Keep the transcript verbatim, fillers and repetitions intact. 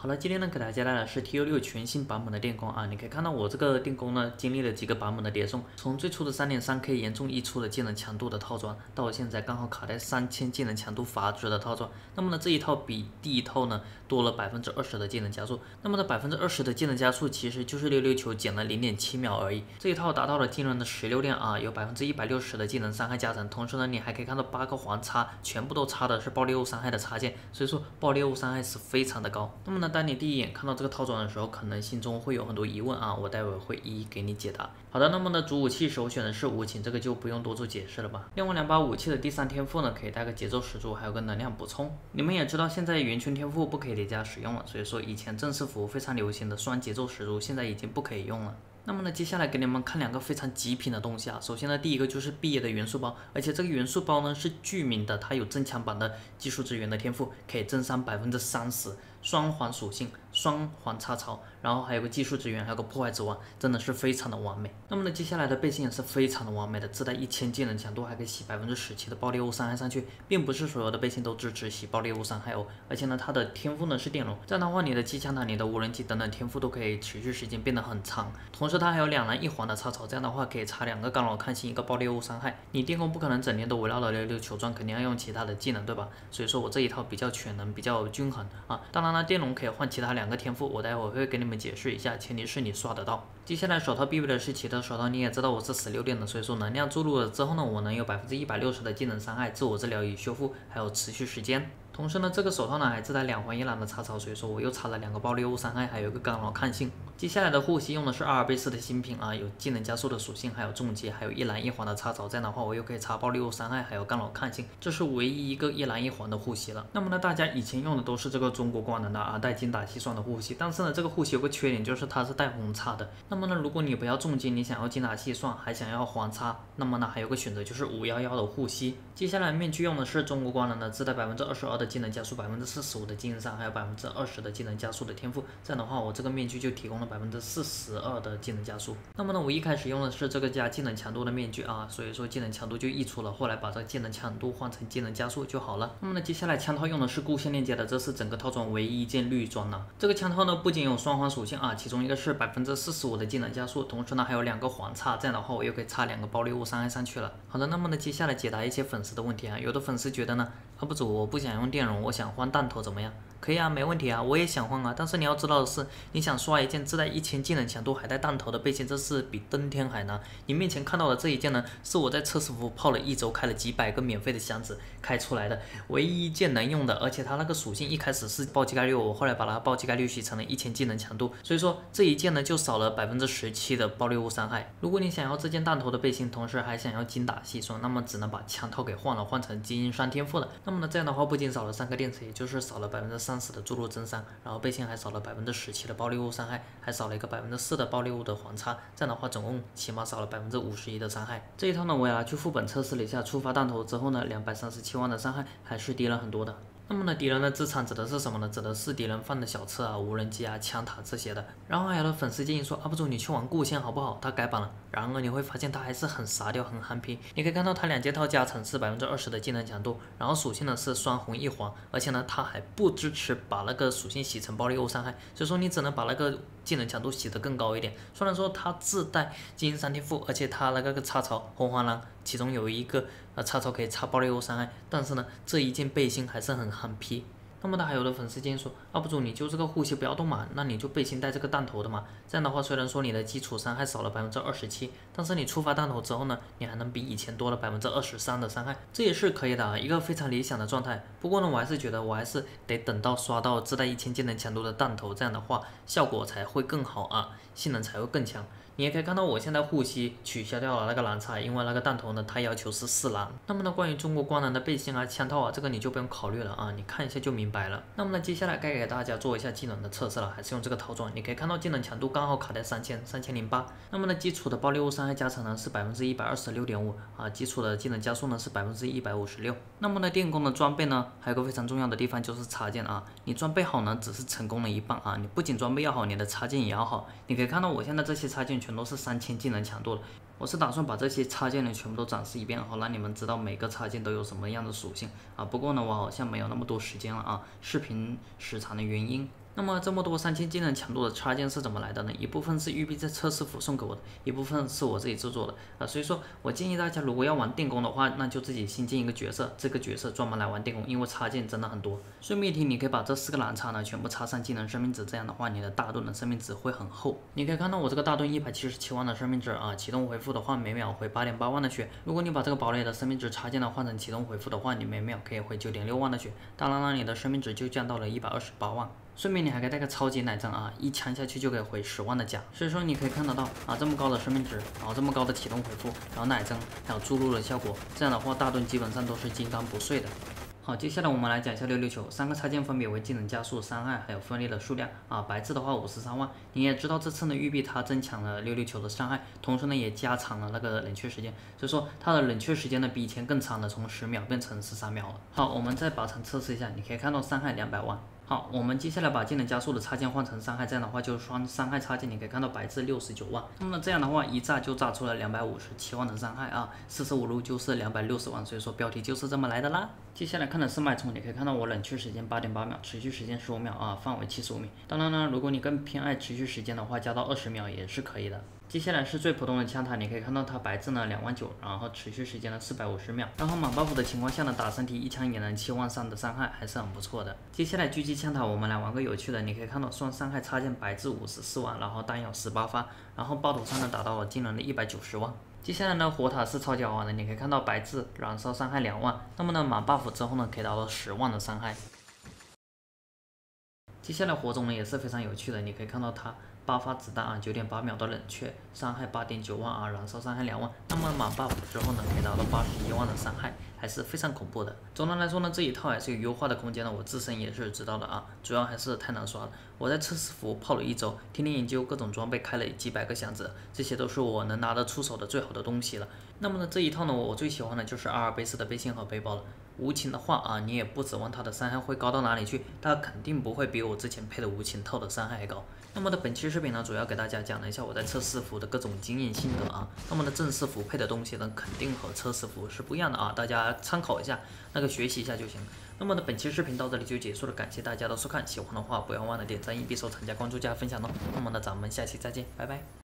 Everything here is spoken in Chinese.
好了，今天呢给大家带来的是 T U 六全新版本的电工啊，你可以看到我这个电工呢经历了几个版本的叠送，从最初的 三点三 K 严重溢出的技能强度的套装，到我现在刚好卡在三千技能强度阀值的套装。那么呢这一套比第一套呢多了百分之二十的技能加速，那么的百分之二十的技能加速其实就是溜溜球减了零点七秒而已。这一套达到了惊人的十六链啊，有百分之一百六十的技能伤害加成，同时呢你还可以看到八个环插全部都插的是爆裂物伤害的插件，所以说爆裂物伤害是非常的高。那么呢当你第一眼看到这个套装的时候，可能心中会有很多疑问啊，我待会会一一给你解答。好的，那么呢主武器首选的是无情，这个就不用多做解释了吧。另外两把武器的第三天赋呢，可以带个节奏石柱，还有个能量补充。你们也知道现在圆圈天赋不可以叠加使用了，所以说以前正式服非常流行的双节奏石柱，现在已经不可以用了。那么呢，接下来给你们看两个非常极品的东西啊。首先呢，第一个就是毕业的元素包，而且这个元素包呢是具名的，它有增强版的技术资源的天赋，可以增伤百分之三十，双环属性，双环插槽，然后还有个技术资源，还有个破坏之王，真的是非常的完美。那么呢，接下来的背心也是非常的完美的，自带一千技能强度，还可以洗百分之十七的爆裂物伤害上去，并不是所有的背心都支持洗爆裂物伤害哦。而且呢，它的天赋呢是电容，这样的话，你的机枪塔、你的无人机等等天赋都可以持续时间变得很长，同时它还有两蓝一黄的插槽，这样的话可以插两个干扰抗性，一个爆裂物伤害。你电工不可能整天都围绕着溜溜球转，肯定要用其他的技能，对吧？所以说我这一套比较全能，比较均衡啊。当然了，电容可以换其他两个天赋，我待会会给你们解释一下，前提是你刷得到。接下来手套必备的是奇特手套，你也知道我是十六点的，所以说能量注入了之后呢，我能有百分之一百六十的技能伤害、自我治疗与修复，还有持续时间。同时呢，这个手套呢还自带两环一蓝的插槽，所以说我又插了两个爆裂物伤害，还有一个干扰抗性。接下来的护膝用的是阿尔卑斯的新品啊，有技能加速的属性，还有重击，还有一蓝一黄的插槽，这样的话我又可以插爆裂物伤害，还有干扰抗性，这是唯一一个一蓝一黄的护膝了。那么呢，大家以前用的都是这个中国光能的啊，带精打细算的护膝，但是呢，这个护膝有个缺点，就是它是带红叉的。那么呢，如果你不要重击，你想要精打细算，还想要黄叉，那么呢还有个选择就是五一一的护膝。接下来面具用的是中国光能的，自带百分之二十二的技能加速，百分之四十五的精伤，还有百分之二十的技能加速的天赋。这样的话，我这个面具就提供了百分之四十二的技能加速。那么呢，我一开始用的是这个加技能强度的面具啊，所以说技能强度就溢出了，后来把这个技能强度换成技能加速就好了。那么呢，接下来枪套用的是固线链接的，这是整个套装唯一一件绿装了。这个枪套呢，不仅有双环属性啊，其中一个是百分之四十五的技能加速，同时呢还有两个环插，这样的话我又可以插两个爆裂物伤害上去了。好的，那么呢，接下来解答一些粉丝的问题啊，有的粉丝觉得呢，U P 主我不想用电容，我想换弹头怎么样？可以啊，没问题啊，我也想换啊，但是你要知道的是，你想刷一件自带一千技能强度还带弹头的背心，这是比登天还难。你面前看到的这一件呢，是我在测试服泡了一周，开了几百个免费的箱子开出来的唯一一件能用的，而且它那个属性一开始是暴击概率，我后来把它暴击概率洗成了一千技能强度，所以说这一件呢就少了百分之十七的爆裂物伤害。如果你想要这件弹头的背心，同时还想要精打细算，那么只能把枪套给换了，换成基因双天赋了。那么呢，这样的话不仅少了三颗电池，也就是少了百分之三十的注入增伤，然后背心还少了百分之十七的爆裂物伤害，还少了一个百分之四的爆裂物的环插，这样的话总共起码少了百分之五十一的伤害。这一套呢，我也拿去副本测试了一下，触发弹头之后呢，两百三十七万的伤害还是低了很多的。那么呢，敌人的资产指的是什么呢？指的是敌人放的小车啊、无人机啊、枪塔这些的。然后还有的粉丝建议说，U P 主你去玩固线好不好？它改版了。然而你会发现它还是很傻屌、很憨批。你可以看到它两件套加成是百分之二十的技能强度，然后属性呢是双红一黄，而且呢它还不支持把那个属性洗成爆裂物伤害，所以说你只能把那个技能强度洗得更高一点。虽然说它自带基因三天赋，而且它那个插槽红黄蓝其中有一个呃插槽可以插爆裂物伤害，但是呢这一件背心还是很憨批。那么的还有的粉丝建议说，U P 主你就这个护膝不要动嘛，那你就背心带这个弹头的嘛。这样的话虽然说你的基础伤害少了百分之二十七，但是你触发弹头之后呢，你还能比以前多了百分之二十三的伤害，这也是可以的啊，一个非常理想的状态。不过呢，我还是觉得我还是得等到刷到自带一千技能强度的弹头，这样的话效果才会更好啊，性能才会更强。你也可以看到我现在护膝取消掉了那个蓝插，因为那个弹头呢它要求是四蓝。那么呢关于中国光能的背心啊、枪套啊，这个你就不用考虑了啊，你看一下就明白了。那么呢接下来该给大家做一下技能的测试了，还是用这个套装。你可以看到技能强度刚好卡在三千、三千零八。那么呢基础的爆裂物伤害加成呢是百分之一百二十六点五啊，基础的技能加速呢是百分之一百五十六。那么呢电工的装备呢还有个非常重要的地方就是插件啊，你装备好呢只是成功了一半啊，你不仅装备要好，你的插件也要好。你可以看到我现在这些插件全都是三千技能强度的，我是打算把这些插件呢全部都展示一遍，好让你们知道每个插件都有什么样的属性啊。不过呢，我好像没有那么多时间了啊，视频时长的原因。 那么这么多三千技能强度的插件是怎么来的呢？一部分是育碧在测试服送给我的，一部分是我自己制作的啊。所以说我建议大家如果要玩电工的话，那就自己新建一个角色，这个角色专门来玩电工，因为插件真的很多。顺便一提，你可以把这四个蓝插呢全部插上技能生命值，这样的话你的大盾的生命值会很厚。你可以看到我这个大盾一百七十七万的生命值啊，启动回复的话每秒回八点八万的血。如果你把这个堡垒的生命值插件呢换成启动回复的话，你每秒可以回九点六万的血，当然了，你的生命值就降到了一百二十八万。顺便你还可以带个超级奶杖啊，一枪下去就可以回十万的甲。所以说你可以看得到啊，这么高的生命值，然后这么高的启动回复，然后奶杖，还有注入的效果，这样的话大盾基本上都是金刚不碎的。好，接下来我们来讲一下溜溜球，三个插件分别为技能加速、伤害还有分裂的数量啊。白字的话五十三万，你也知道这次呢育碧它增强了溜溜球的伤害，同时呢也加长了那个冷却时间，所以说它的冷却时间呢比以前更长了，从十秒变成十三秒了。好，我们再靶场测试一下，你可以看到伤害两百万。好，我们接下来把技能加速的插件换成伤害，这样的话就是双伤害插件，你可以看到白字六十九万，那么这样的话一炸就炸出了两百五十七万的伤害啊，四舍五入就是两百六十万，所以说标题就是这么来的啦。接下来看的是脉冲，你可以看到我冷却时间八点八秒，持续时间十五秒啊，范围七十五米。当然呢，如果你更偏爱持续时间的话，加到二十秒也是可以的。接下来是最普通的枪塔，你可以看到它白字呢两万九，然后持续时间呢四百五十秒，然后满 buff 的情况下呢打身体一枪也能七万三的伤害，还是很不错的。接下来狙击枪塔我们来玩个有趣的，你可以看到双伤害插件白字五十四万，然后弹药十八发，然后爆头伤呢达到了惊人的一百九十万。接下来呢火塔是超级好玩的，你可以看到白字燃烧伤害两万，那么呢满 buff 之后呢可以达到十万的伤害。接下来火种呢也是非常有趣的，你可以看到它八发子弹啊，九点八秒的冷却，伤害八点九万啊，燃烧伤害两万，那么满 buff 之后呢，可以达到八十一万的伤害，还是非常恐怖的。总的来说呢，这一套还是有优化的空间的，我自身也是知道的啊，主要还是太难刷了。我在测试服泡了一周，天天研究各种装备，开了几百个箱子，这些都是我能拿得出手的最好的东西了。那么呢，这一套呢，我最喜欢的就是阿尔卑斯的背心和背包了。无情的话啊，你也不指望它的伤害会高到哪里去，它肯定不会比我之前配的无情套的伤害还高。那么的本期视频呢，主要给大家讲了一下我在测试服的各种经验心得啊。那么的正式服配的东西呢，肯定和测试服是不一样的啊，大家参考一下，那个学习一下就行。那么的本期视频到这里就结束了，感谢大家的收看，喜欢的话不要忘了点赞、一币收藏、加关注、加分享哦。那么呢，咱们下期再见，拜拜。